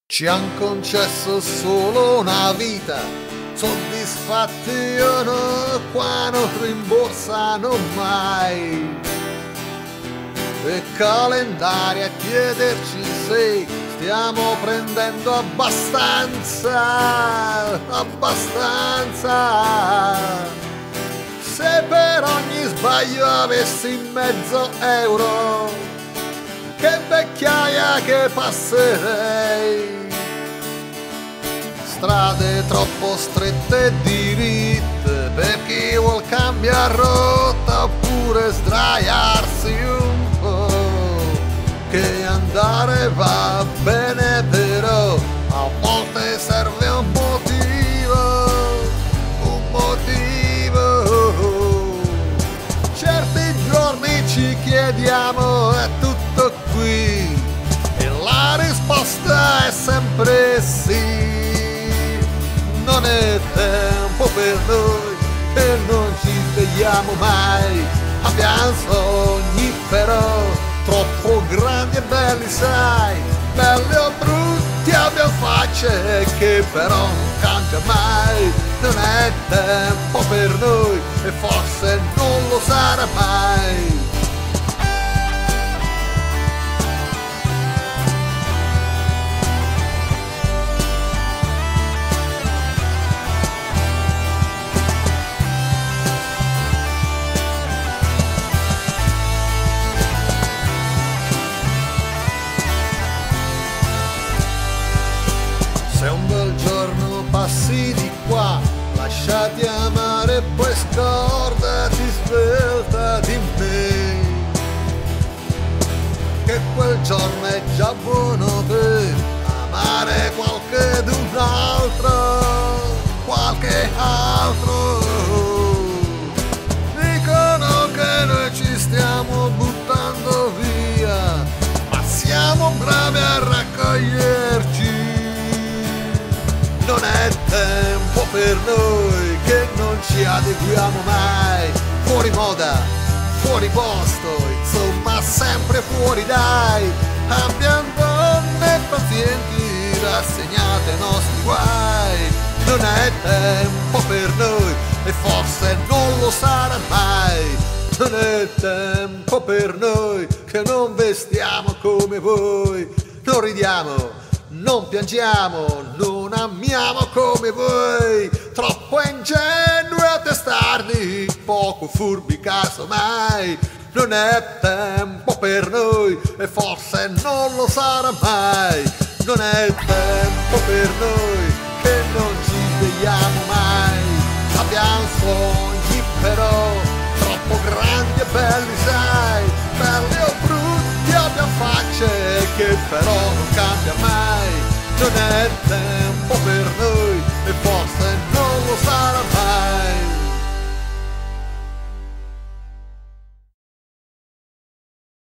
Ci han concesso solo una vita, soddisfatti o no, qua non rimborsano mai. E calendari a chiederci se stiamo prendendo abbastanza. Se per ogni sbaglio avessi mezzo euro, che vecchiaia che passerei. Strade troppo strette e diritte per chi vuol cambiare rotta oppure sdraiarsi un po'. Che andare va bene però a volte serve un motivo. Certi giorni ci chiediamo è tutto qui e la risposta è sempre sì. Non è tempo per noi e non ci svegliamo mai. Abbiamo sogni però troppo grandi e belli, sai, belli o brutti, abbiamo facce che però non cambia mai. Non è tempo per noi e forse non lo sarà mai. Se un bel giorno passi di qua, lasciati amare, poi scordati, svelta di me, che quel giorno è già buono per amare qualcun altro. Dicono che noi ci stiamo buttando via, ma siamo bravi a raccoglierci. Non è tempo per noi che non ci adeguiamo mai. Fuori moda, fuori posto, insomma sempre fuori dai. Abbiamo donne pazienti rassegnate ai nostri guai. Non è tempo per noi e forse non lo sarà mai. Non è tempo per noi che non vestiamo come voi. Non ridiamo, non piangiamo, non amiamo come voi. Troppo ingenui e testardi, poco furbi casomai. Non è tempo per noi e forse non lo sarà mai. Non è tempo per noi che non ci svegliamo mai. Abbiamo sogni però troppo grandi e belli, sai.